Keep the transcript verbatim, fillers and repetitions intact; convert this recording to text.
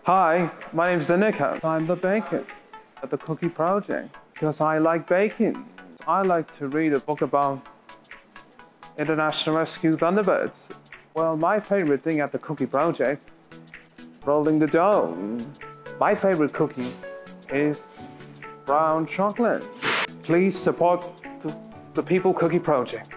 Hi, my name is Indika. I'm the baker at the Cookie Project because I like baking. I like to read a book about International Rescue Thunderbirds. Well, my favorite thing at the Cookie Project, rolling the dough. My favorite cookie is brown chocolate. Please support the, the People Cookie Project.